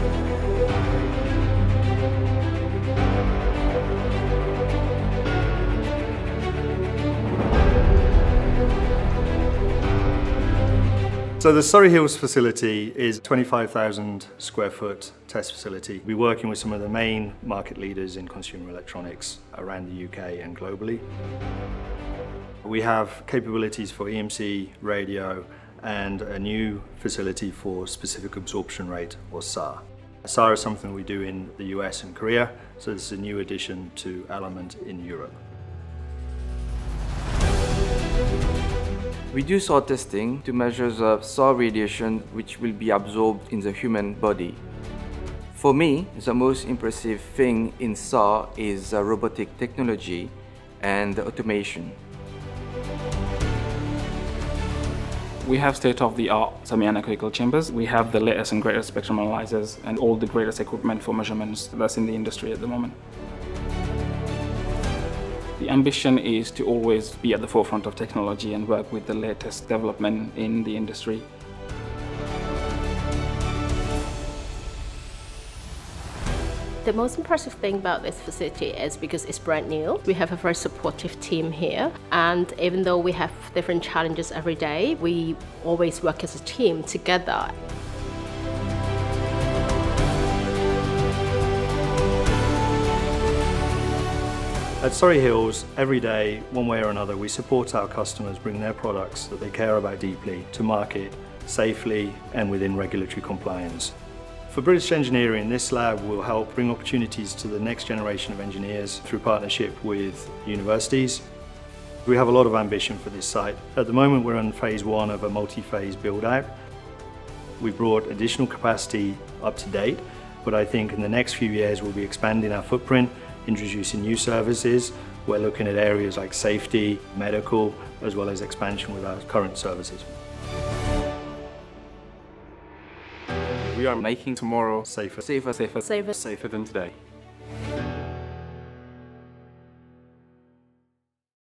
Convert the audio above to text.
So the Surrey Hills facility is a 25,000 square foot test facility. We're working with some of the main market leaders in consumer electronics around the UK and globally. We have capabilities for EMC, radio, and a new facility for specific absorption rate, or SAR. SAR is something we do in the US and Korea, so this is a new addition to Element in Europe. We do SAW testing to measure the SAW radiation which will be absorbed in the human body. For me, the most impressive thing in SAW is the robotic technology and the automation. We have state-of-the-art semi-anechoical chambers. We have the latest and greatest spectrum analyzers and all the greatest equipment for measurements that's in the industry at the moment. The ambition is to always be at the forefront of technology and work with the latest development in the industry. The most impressive thing about this facility is because it's brand new. We have a very supportive team here, and even though we have different challenges every day, we always work as a team together. At Surrey Hills, every day, one way or another, we support our customers bring their products that they care about deeply to market safely and within regulatory compliance. For British Engineering, this lab will help bring opportunities to the next generation of engineers through partnership with universities. We have a lot of ambition for this site. At the moment, we're on phase one of a multi-phase build-out. We've brought additional capacity up to date, but I think in the next few years we'll be expanding our footprint, introducing new services. We're looking at areas like safety, medical, as well as expansion with our current services. We are making tomorrow Safer than today.